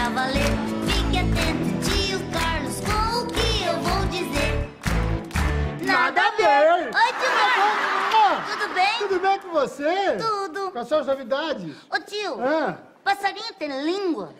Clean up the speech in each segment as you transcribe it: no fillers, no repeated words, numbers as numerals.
pra valer. Fique atento, tio Carlos, com o que eu vou dizer. Nada a ver. Oi, tio Carlos. Tudo bem? Tudo bem com você? Tudo. Quais são as novidades? Ô, tio, Ah. passarinho tem língua?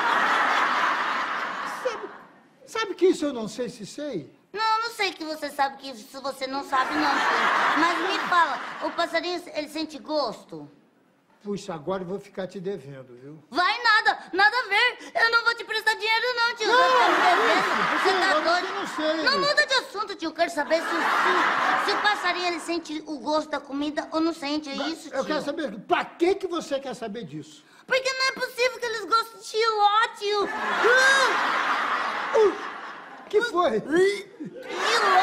Sabe que isso eu não sei se sei? Não sei que você sabe que isso você não sabe, não, tio. Mas me fala, o passarinho, ele sente gosto? Puxa, agora eu vou ficar te devendo, viu? Vai nada a ver. Eu não vou te prestar dinheiro, não, tio. Você tá eu doido? não sei. Não muda de assunto, tio. Eu quero saber se o passarinho, ele sente o gosto da comida ou não sente. É isso, tio. Eu quero saber, pra que você quer saber disso? Porque não é possível que eles gostem de giló, tio. Que foi? Giló.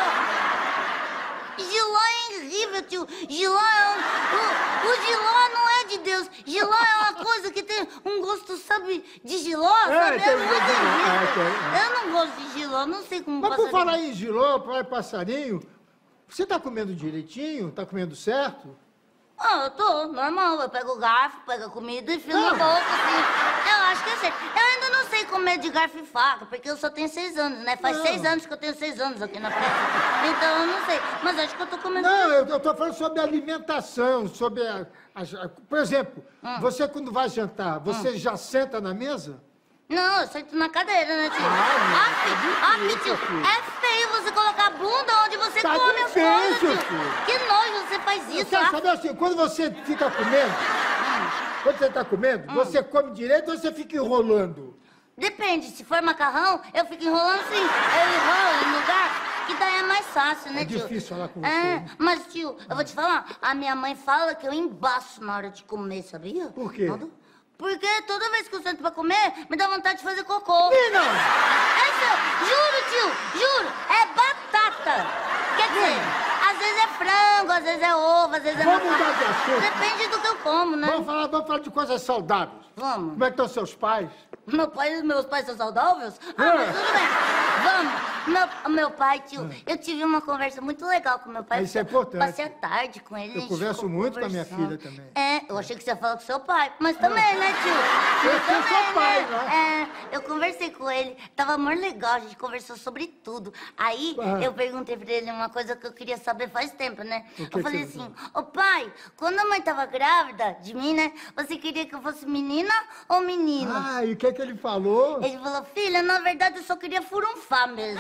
Giló é horrível, tio. Giló é o giló não é de Deus. Giló é uma coisa que tem um gosto, sabe, de giló, sabe? tem É muito horrível. tem. Eu não gosto de giló, não sei como Mas por passarinho... falar em giló, passarinho, você tá comendo direitinho? Tá comendo certo? Ah, eu tô, normal. Eu pego o garfo, pego a comida e fio na boca, assim. Eu acho que eu sei. Eu ainda não sei comer de garfo e faca, porque eu só tenho 6 anos, né? Faz 6 anos que eu tenho 6 anos aqui na festa. Então eu não sei. Mas acho que eu tô comendo... Não, eu tô falando sobre alimentação, sobre por exemplo, você quando vai jantar, você já senta na mesa? Não, eu sento na cadeira, né, tio? Tio, é feio você colocar a bunda onde você Tá come as feio, coisas, tio. filho. Que nojo você faz Eu isso, quero saber assim, quando você fica comendo, quando você tá comendo, você come direito ou você fica enrolando? Depende, se for macarrão, eu fico enrolando sim. Eu enrolo em lugar que daí é mais fácil, né, tio? É difícil falar com você. É, mas, tio, eu vou te falar, a minha mãe fala que eu embaço na hora de comer, sabia? Por quê? Porque toda vez que eu sento pra comer, me dá vontade de fazer cocô. Menina! É sério, juro, tio, juro, é batata. Quer dizer, às vezes é frango, às vezes é ovo, às vezes é Vamos batata. mudar de assunto. Depende do que eu como, né? Vamos falar de coisas saudáveis. Vamos. Como é que estão seus pais? Meus pais são saudáveis? Ah, mas tudo bem. Vamos. Meu pai, tio, eu tive uma conversa muito legal com meu pai. Isso é importante. Passei a tarde com ele. a Eu gente converso ficou muito com a minha conversando. filha também. É, eu achei que você ia falar com seu pai. Mas também, né, tio? Eu sou seu pai, né? É, eu conversei com ele. Tava muito legal, a gente conversou sobre tudo. Aí, eu perguntei pra ele uma coisa que eu queria saber faz tempo, né? Eu falei assim, ô pai, quando a mãe tava grávida de mim, né? Você queria que eu fosse menina ou menino? Ah, e o que ele falou? Ele falou, filha, na verdade eu só queria furunfar mesmo.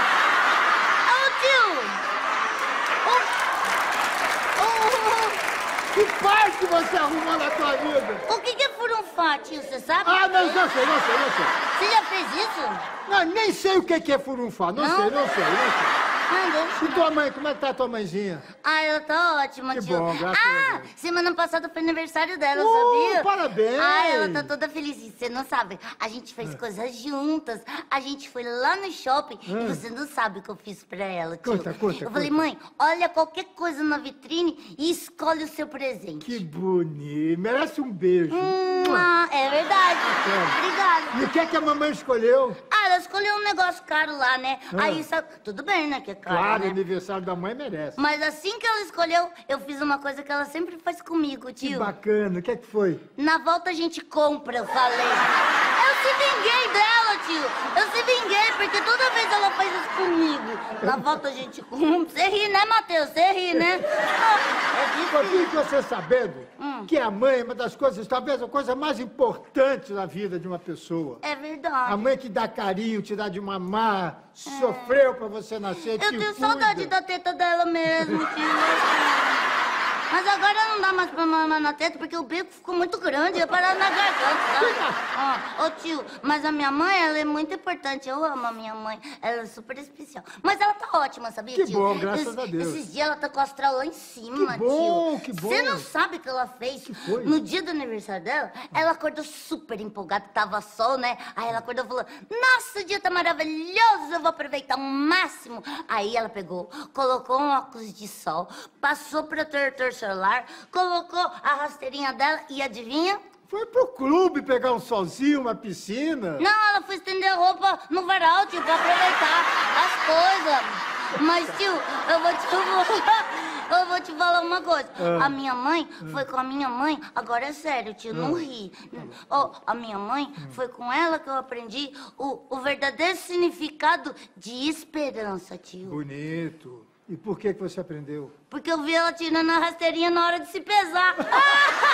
Ô, tio! Que pai que você arrumou na tua vida? O que é furunfar, tio? Você sabe? Ah, não sei. Você já fez isso? Não, nem sei o que é furunfá. Não sei. Não, deixa. E tua mãe, como é que tá a tua mãezinha? Ah, ela tá ótima, Que tio. bom, graças a Deus. Semana passada foi aniversário dela, sabia? Parabéns! Ah, ela tá toda feliz. E você não sabe, a gente fez coisas juntas. A gente foi lá no shopping e você não sabe o que eu fiz pra ela, tio. Conta. Eu falei, mãe, olha qualquer coisa na vitrine e escolhe o seu presente. Que bonito. Merece um beijo. É verdade. Obrigada. E o que é que a mamãe escolheu? Ah, ela escolheu um negócio caro lá, né? Aí, sabe, tudo bem, né, que é caro, Claro, né? aniversário da mãe merece. Mas assim que ela escolheu, eu fiz uma coisa que ela sempre faz comigo, Que tio. bacana. O que é que foi? Na volta a gente compra, eu falei. Eu se vinguei dela, tio. Eu se vinguei, porque toda vez ela faz isso comigo. Na volta a gente compra. Você ri, né, Matheus? Você ri, né? Eu fiquei você sabendo que a mãe é uma das coisas, talvez a coisa mais importante na vida de uma pessoa. É verdade. A mãe que dá carinho, te dá de mamar, sofreu pra você nascer, Eu te tenho cuida. saudade da teta dela mesmo, tio. Mas agora não dá mais pra mamar na teta, porque o bico ficou muito grande, ia parar na garganta, sabe? Ô, tio, mas a minha mãe, ela é muito importante. Eu amo a minha mãe, ela é super especial. Mas ela tá ótima, sabia, Que tio? bom, graças a Deus. Esses dias ela tá com o astral lá em cima, Que bom, tio. que bom. Você não sabe o que ela fez? Que foi? No dia do aniversário dela, ela acordou super empolgada, tava sol, né? Aí ela acordou e falou, nossa, o dia tá maravilhoso, eu vou aproveitar o máximo. Aí ela pegou, colocou um óculos de sol, passou protetor solar, colocou a rasteirinha dela e adivinha? Foi pro clube pegar um solzinho, uma piscina. Não, ela foi estender a roupa no varal, tio, pra aproveitar as coisas. Mas, tio, eu vou te falar. Eu vou te falar uma coisa. A minha mãe foi com a minha mãe. Agora é sério, tio, não ri. Oh, a minha mãe foi com ela que eu aprendi o verdadeiro significado de esperança, tio. Bonito. E por que você aprendeu? Porque eu vi ela tirando a rasteirinha na hora de se pesar.